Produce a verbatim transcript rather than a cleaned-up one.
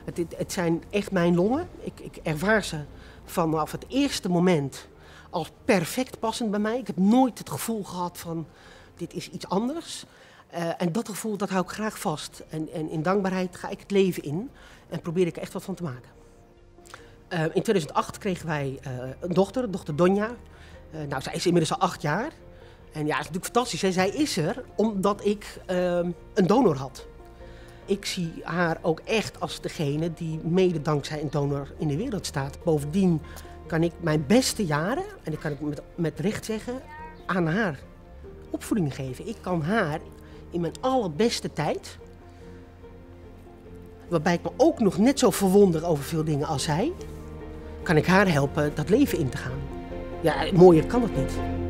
Het, het, het zijn echt mijn longen. Ik, ik ervaar ze vanaf het eerste moment als perfect passend bij mij. Ik heb nooit het gevoel gehad van dit is iets anders. Uh, en dat gevoel dat hou ik graag vast. En, en in dankbaarheid ga ik het leven in en probeer ik er echt wat van te maken. Uh, in tweeduizend acht kregen wij uh, een dochter, dochter Donja. Uh, nou, zij is inmiddels al acht jaar. En ja, dat is natuurlijk fantastisch. Hè? Zij is er omdat ik uh, een donor had. Ik zie haar ook echt als degene die mede dankzij een donor in de wereld staat. Bovendien kan ik mijn beste jaren, en dat kan ik met, met recht zeggen, aan haar opvoeding geven. Ik kan haar in mijn allerbeste tijd, waarbij ik me ook nog net zo verwonder over veel dingen als zij, kan ik haar helpen dat leven in te gaan. Ja, mooier kan het niet.